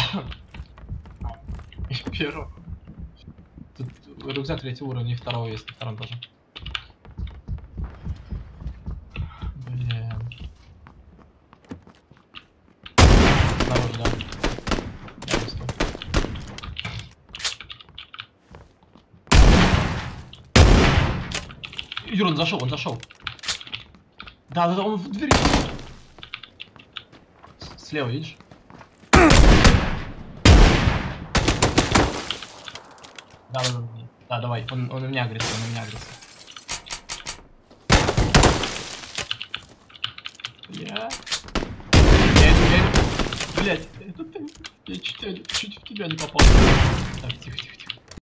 Первого. Тут рюкзак 3-го уровня, и 2-го есть, на 2-м тоже. Блин. Снаружи, да. Я выстал. Юра, он зашел, он зашел. Да, он в двери. Слева, видишь? Да, давай, он у меня агрессив, он у меня агрессив. Блять, я чуть в тебя не попал. Так, тихо.